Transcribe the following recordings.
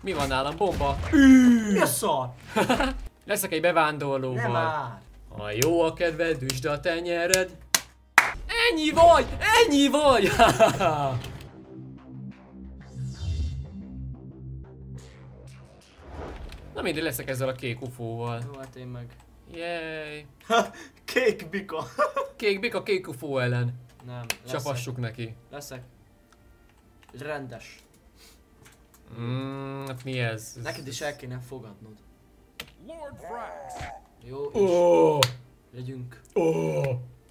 Mi van nálam? Bomba? Mi a szar? Leszek egy bevándorlóval. Nem már. Ha jó a kedved, üsd a tenyered. Ennyi vagy! Ennyi vagy! Na mindig leszek ezzel a kék ufóval. Jó, hát én meg. Yay! Kék bika. Kék bika kék ufó ellen. Nem, Csapassuk neki. Leszek. Rendes. Hát mi ez? Neked is el kéne fogadnod. Lord Frax. Jó, és Oh! legyünk Oh!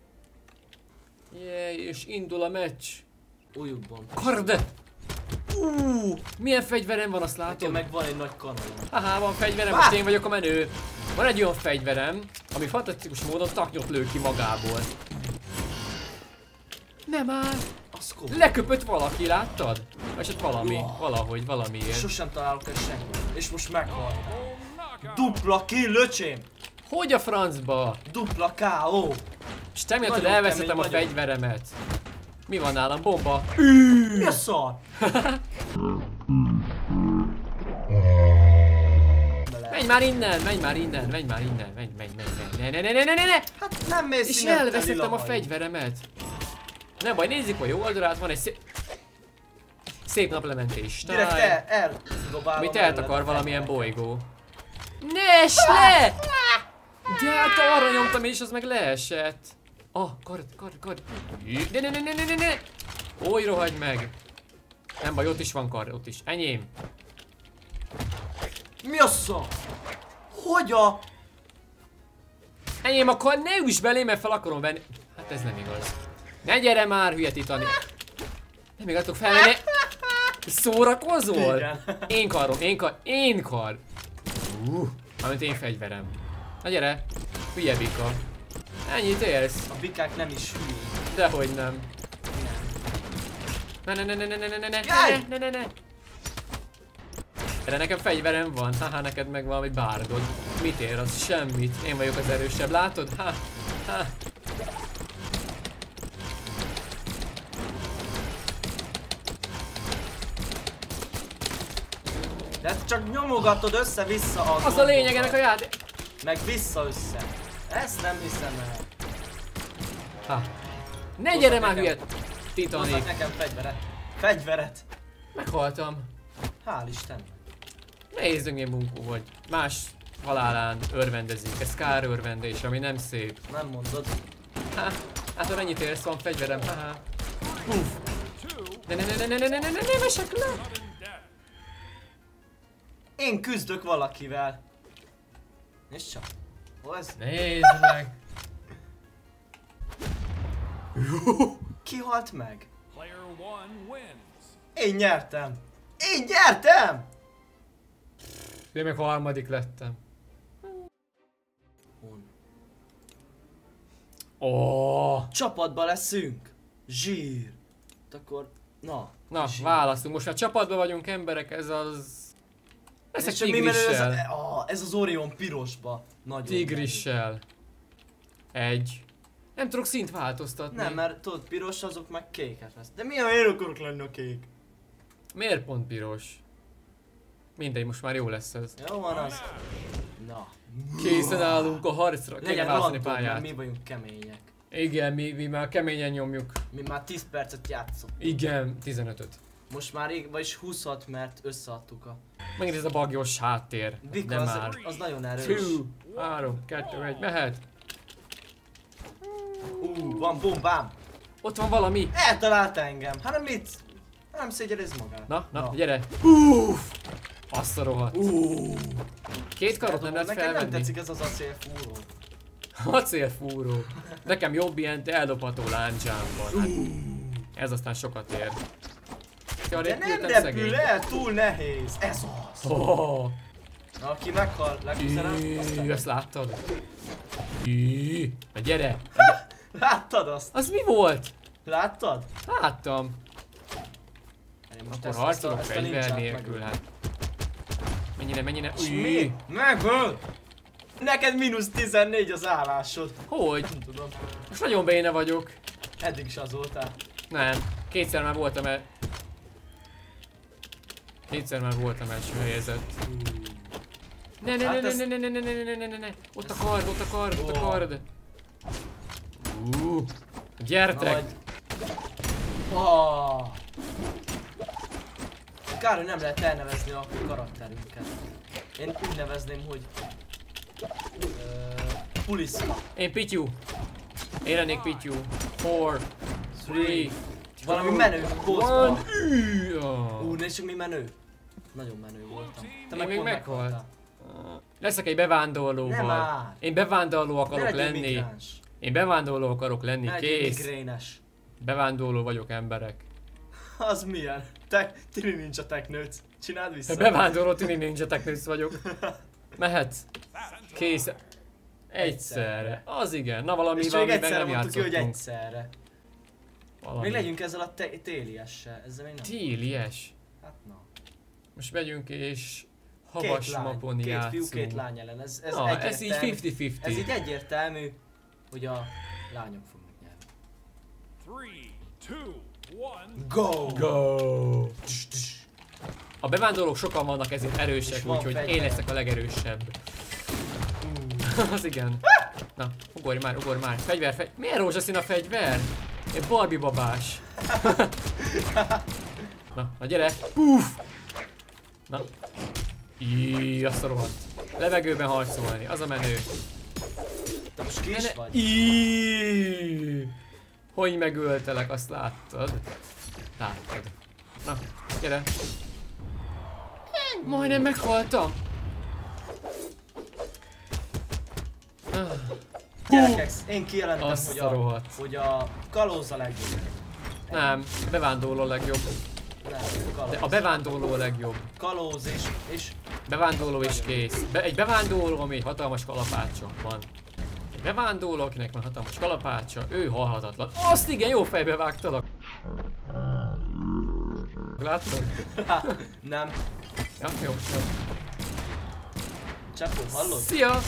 Yay, és indul a meccs. újukban. Kard! Milyen fegyverem van, azt Nekem látod? meg van egy nagy kanalam. Haha, van fegyverem, most én vagyok a menő. Van egy olyan fegyverem, ami fantasztikus módon taknyot lő ki magából. Nem már! Az komoly. Leköpött valaki, láttad? Vagy ott valami, valahogy, valamiért. Sosem találok el senkit. És most meghaltam. Dupla kill, öcsém! Hogy a francba? Dupla KO! És te miatt Nagyon elveszettem a kemény vagyok. fegyveremet. Mi van nálam? Bomba? Mi a szar? Menj már innen, menj már innen, menj már innen, menj, ne. Hát nem mész És innen, elveszettem lila a hajú. fegyveremet. Nem baj, nézzük a jó oldalát, van egy szép naplementés. Direkt eldobálom. Mit eltakar valamilyen bolygó. Ne es le! De hát arra nyomtam és az meg leesett. Kard. Ne. Oly, rohagy meg. Nem baj, ott is van kard, ott is. Enyém. Mi a szar? Hogy a... Enyém, akkor ne üss belé, mert fel akarom venni. Hát ez nem igaz. Ne gyere már, hülye titani. Nem igaz, tudok felvenni. Szórakozol? Igen. Én kar. Amint én fegyverem. Na gyere, hülye bika. Ennyit élsz. A bikák nem is hülyék. Dehogy nem. Ne. Erre nekem fegyverem van, haha, neked meg valami bárdod. Mit ér az? Semmit. Én vagyok az erősebb, látod? Ha. De csak nyomogatod össze-vissza a Az a gombokat. lényeg ennek a játék. Meg vissza-össze. Ezt nem hiszem el. Ha. Ne gyere már, nekem. hülye Hozzak Titanic. nekem fegyveret. Fegyveret. Meghaltam. Hál' Isten. Nehéz döngén bunkó vagy. Más halálán örvendezik. Ez kár örvendés, ami nem szép. Nem mondod. Hát ha mennyit érsz, van fegyverem. Haha. Uff. Ne vesek le. Én küzdök valakivel. Nézd csak. Hol ez? Nézd meg. Ki halt meg? Player one wins. Én nyertem. Én nyertem! Én meg harmadik lettem. Hon. Oh. Csapatba leszünk. Zsír. Akkor, Na, zsír. választunk. Most már csapatban vagyunk emberek, ez az... Leszek És mi menő tigrissel. ez az Orion pirosba. Nagyon Tigrissel. Egy. Nem tudok szint változtatni. menő. Nem, mert tudod, piros azok meg kéket lesz. De mi, ha én akarok lenni a kék? Miért pont piros? Mindegy, most már jó lesz ez. Jó van az. Na. Készen állunk a harcra. Kell Legyen választani random, mert pályát. mi vagyunk kemények. Igen, mi már keményen nyomjuk. Mi már 10 percet játszunk. Igen, 15-öt. Most már vagyis 26, mert összeadtuk a... Megint ez a bagyos háttér. Vika, De az, már. az nagyon erős. 2, 3, 2, 1, mehet. Van bombám. Ott van valami. Eltalálta engem. Hát nem mit? Nem szégyelez magát. Na, gyere. Uff! Azt a rohadt. Két karot nem lehet Nekem nem felvenni. tetszik ez az acélfúró. Acélfúró. Nekem jobb ilyen eldobható láncsám van. Hát, ez aztán sokat ér. Ja, De nem repültem repül szegény. el, túl nehéz. Ez az. Oh. Na, aki meghal legközelebb, Ezt láttad? Na gyere! láttad azt? Az mi volt? Láttad? Láttam. Én most Akkor harcolok ezt a fegyver nincsát nélkül, megölöm. hát. Mennyire. És mi? Megöl! Neked mínusz 14 az állásod. Hogy? Nem tudom. Most nagyon béna vagyok. Eddig is az voltál. Nem. Kétszer már voltam el. Kétszer már voltam első helyezett. Ne. Ott a kard, ott a kard, ott a kard. Gyertek! Kár, hogy nem lehet elnevezni a karakterünket. Én úgy nevezném, hogy... Puliszka. Én Pityu. Én lennék Pityu. 4, 3, valami menő bossban. Nézzük mi menő. Nagyon menő voltam. Te Én meg még pont meghalt. meghaltál. Leszek egy bevándorlóval. Nem már. Én bevándorló akarok Ne legyél lenni. migráns. Én bevándorló akarok lenni, Ne legyél kész. migrénes. Bevándorló vagyok, emberek. Az milyen? Tini Ninja Technőc. Csináld vissza. Bevándorló Tini Ninja Technőc vagyok. Mehetsz. Kész. Egyszerre. Az igen. Na valami és még egyszerre nem mondtuk ki, hogy játszottunk. egyszerre. Valami. Még legyünk ezzel a téliessel. Ezzel még nem. Télies. Hát na. Most megyünk és Két havas lány. mapon Két játszunk. fiú, két lány ellen. Ez Ez így egyértelmű. 50-50. Ez így egyértelmű, hogy a lányok fognak nyerni. 3, 2, 1. Go! Go! A bevándorlók sokan vannak, ezért És erősek, van úgyhogy fegyver. én leszek a legerősebb. Az igen. Na, ugorj már. Fegyver. Milyen rózsaszín a fegyver? Egy Barbie babás. Na gyere. Puff! Na. Íííí, azt a rohadt. Levegőben harcolni, az a menő. Te most ki is vagy? Íííí. Hogy megöltelek, azt láttad? Láttad. Na, gyere. Majdnem meghaltam. Gyerekek, én kijelentem, Azt a rohadt. hogy a kalóz a legjobb. Nem, bevándorló a legjobb. Nem, kalóz. De a bevándorló a legjobb. Kalóz és Bevándorló is kész. Egy bevándorló, ami egy hatalmas kalapácsa van. Egy bevándorló, akinek van hatalmas kalapácsa, ő halhatatlan. Azt igen, jó fejbe vágtalak. Látod? nem. Ja, jó. Csepó, hallod? Szia!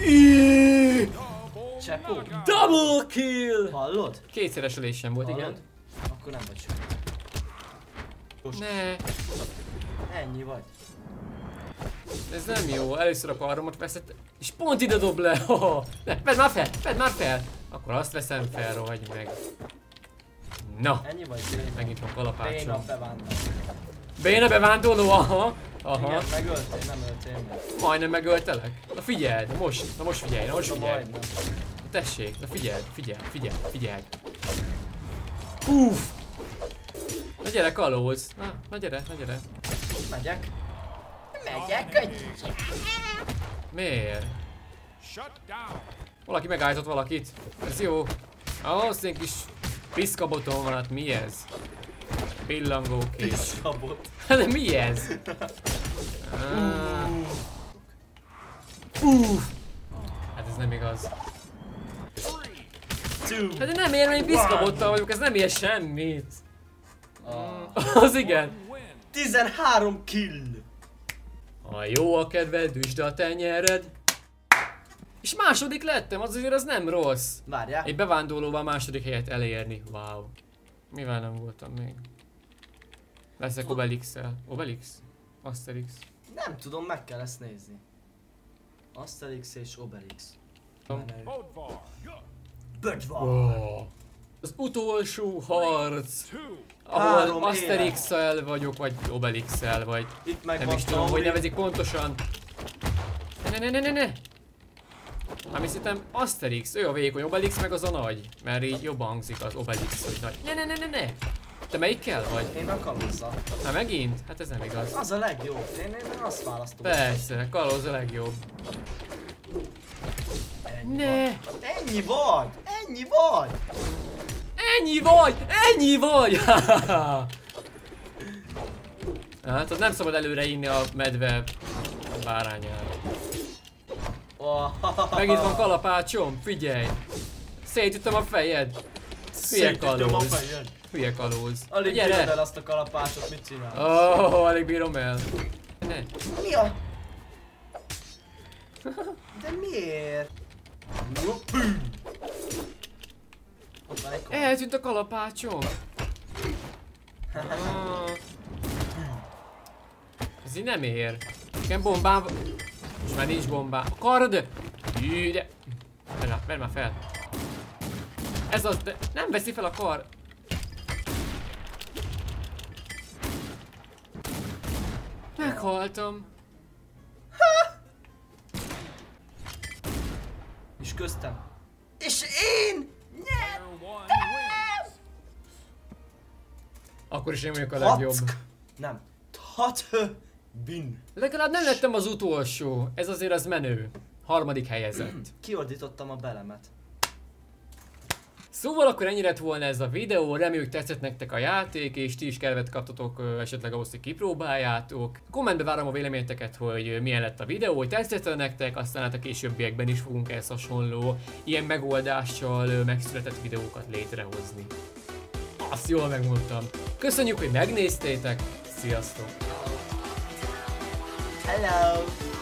Csepó, Double kill! hallod? Kétszeres ölésem volt, igen. Hallod? Akkor nem vagy sem. Ne, Ennyi vagy. ez nem jó. Először a karomat veszett, és pont ide dob le. Oh, ne, vedd már fel! Akkor azt veszem fel, rohagy meg. Na, Ennyi vagy, béna. megint van Béna kalapácsom. bevándorló. Béna bevándorló, aha. Aha. Igen, megöltél, nem öltél meg. Majdnem megöltelek. Na figyeld, na most figyelj. Majdnem. Na tessék, na figyeld. Uff! Na gyere, kalóz. Na gyere. Megyek. Megyek, Miért? Shut down. Valaki megállított valakit. Ez jó. Ahhoz egy kis piszkaboton van, hát mi ez? Pillangókés. Szabot. De mi ez? Uff! Hát ez nem igaz. 2. Hát de nem ér, hogy piszkabottal vagyok, ez nem ér semmit. Az igen. Win. 13 kill. Ha jó a kedved, üsd a tenyered. És második lettem, az azért az nem rossz. Várjál. Egy bevándorlóval második helyet elérni. Wow. Mivel nem voltam még? Leszek Obelix-el. Obelix? Asterix. Nem tudom, meg kell ezt nézni. Asterix és Obelix. Menő. Bodvar. Bödvar. Oh. Az utolsó harc, 2. ahol Három Asterix-el vagyok, vagy Obelix-el, vagy Itt meg nem van is tudom, hogy Tauri. nevezik pontosan. Ne. Nem hiszem Asterix, ő a vékony, Obelix meg az a nagy. Mert így jobban hangzik az Obelix, hogy nagy. Ne. Te melyikkel vagy? Én a kalózzal. Hát megint? Hát ez nem igaz. Az a legjobb. Én azt választom. Persze, kalóz a legjobb. Ne! Ennyi vagy! Ennyi vagy! Ennyi vagy! Hát az nem szabad előre inni a medve bárányára. Megint van kalapácsom, figyelj! Szétütöm a fejed! Hülye kalóz. Hülye kalóz. Alig bírod el Gyere! azt a kalapácsot, mit csinálsz? Alig bírom el. Ne. Mi a... De miért? Ott van egy kalap. Eltűnt a kalapácsom. Ez így nem ér. Nekem bombám... Most már nincs bombám. A kard! Jű, de... Vedd már fel. Ez az, de nem veszi fel a kard. Meghaltam. És köztem. És én! Player one wins. Akkor is én vagyok a legjobb. Nem. Hat bin. Legalább nem lettem az utolsó. Ez azért az menő. Harmadik helyezett. Kiordítottam a belemet. Szóval akkor ennyi lett volna ez a videó, reméljük tetszett nektek a játék, és ti is kedvet kaptatok esetleg ahhoz, hogy kipróbáljátok. Kommentbe várom a véleményeteket, hogy milyen lett a videó, hogy tetszett nektek, aztán hát a későbbiekben is fogunk ehhez hasonló ilyen megoldással megszületett videókat létrehozni. Azt jól megmondtam. Köszönjük, hogy megnéztétek, sziasztok! Hello!